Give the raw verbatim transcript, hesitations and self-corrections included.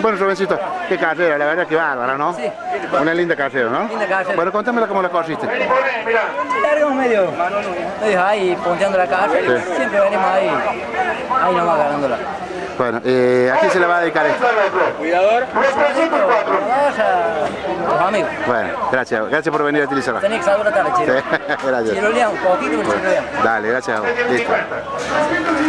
Bueno, jovencito, qué carrera, la verdad que bárbara, ¿no? Sí. Una linda carrera, ¿no? Linda carrera. Bueno, contámela cómo la corriste. Largamos medio, medio ahí, ponteando la carrera. Sí. Siempre venimos ahí, ahí nomás ganándola. Bueno, eh, ¿a quién se le va a dedicar esto? Cuidador. Los amigos. Bueno, gracias, gracias por venir a utilizarla. Tenés que saber la tarde, Chiro. Sí, gracias. Chiroleamos un poquito, pero Bueno, chiroleamos. dale, gracias a vos. Listo.